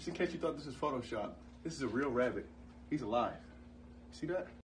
Just in case you thought this was Photoshop, this is a real rabbit. He's alive. See that?